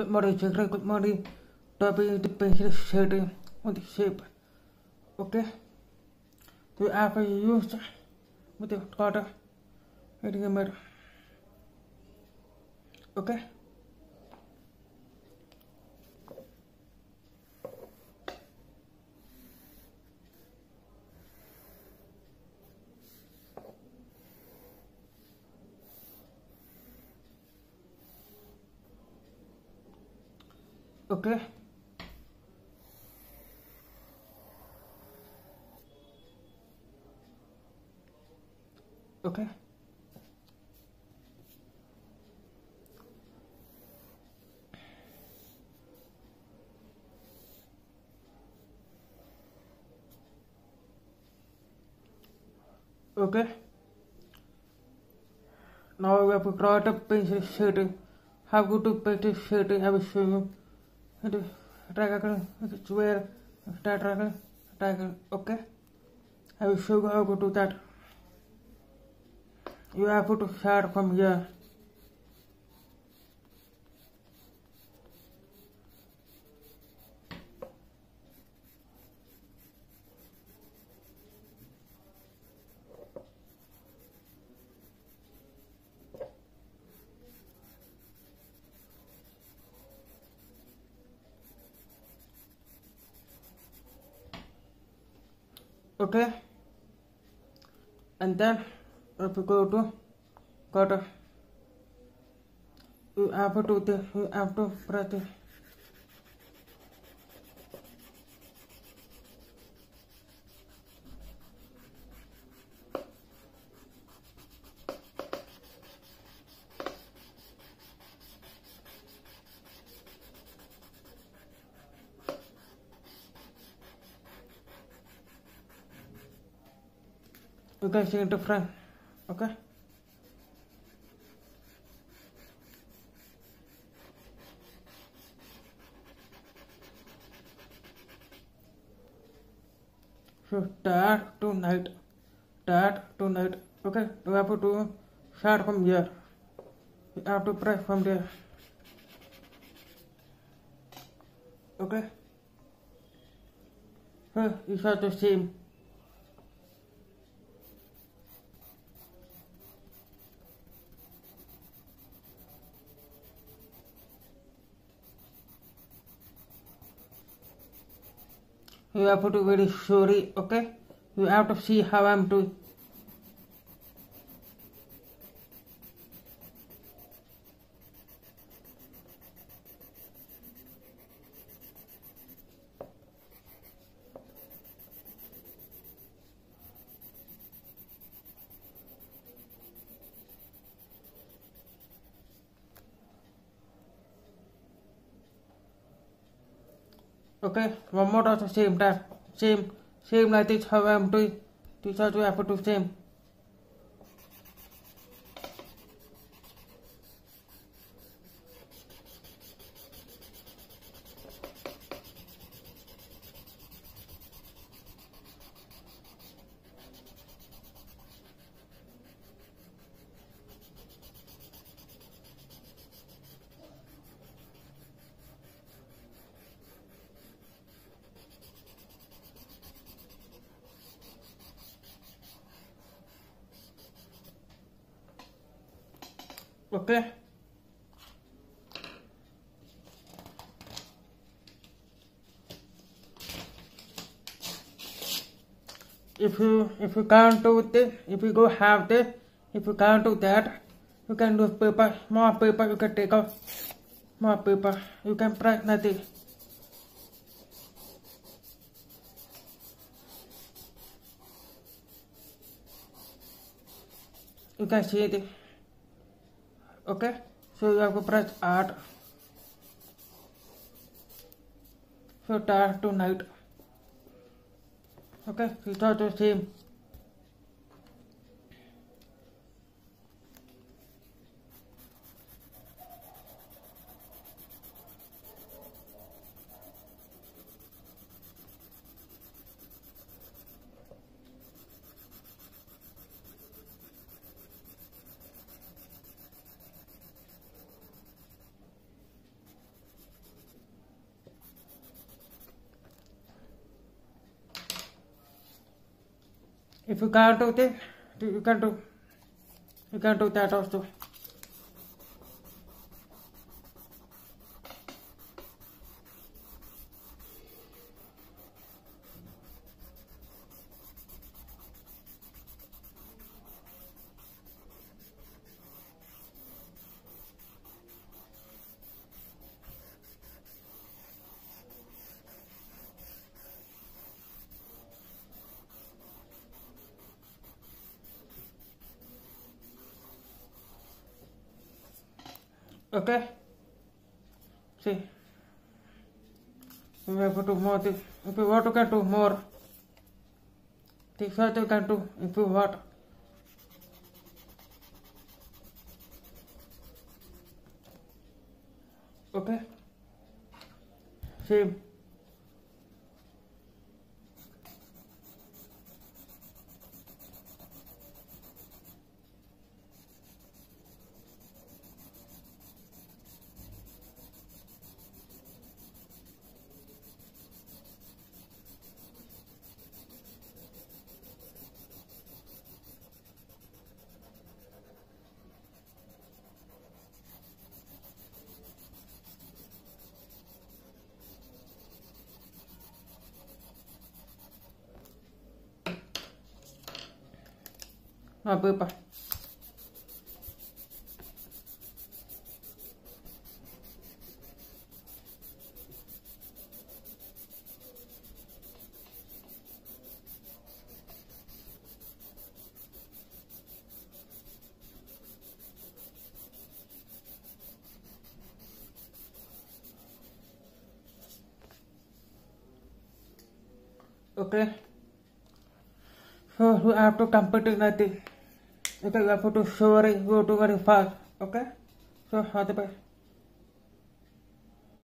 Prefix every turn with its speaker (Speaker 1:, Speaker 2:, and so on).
Speaker 1: Good morning, children. Good morning. Copy the pencil shading on the shape. Okay. So after you use with the cutter, hitting the middle. Okay. Okay. Okay. Okay. Now we have to draw the pencil shading. How good to pencil shading I will show you. The triangle, square, triangle. Okay. I will show you how to do that. You have to start from here. Okay. And then if you go to cutter, you have to do this, you have to press this. You can see the front. Okay. So start to night. Okay. You have to start from here. You have to press from there. Okay. So you start the same. You have to do very sorry, okay? You have to see how I'm doing. Okay, one more at the same time. Same like this how I'm doing. This also you have to do same. Okay. If you can't do this, if you go have this, if you can't do that, you can do paper, more paper you can take out, more paper, you can press nothing. You can see it. Okay, so you have to press art. So start to night. Okay, it's all the same. If you can't do this, you can do that also. Okay? See, we have to do more. If you want, you can do more. This what you can do if you want. Okay? See. Now, paper. Okay? So, you have to complete it like this. Okay, you have to show go to very fast. Okay? So, all the best.